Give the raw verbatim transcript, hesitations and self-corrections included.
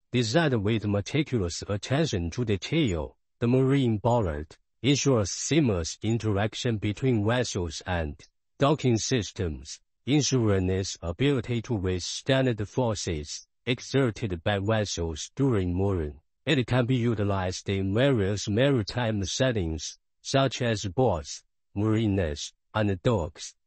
Designed with meticulous attention to detail, the marine bollard ensures seamless interaction between vessels and docking systems, ensuring its ability to withstand the forces exerted by vessels during mooring. It can be utilized in various maritime settings, such as boats, marinas, and docks.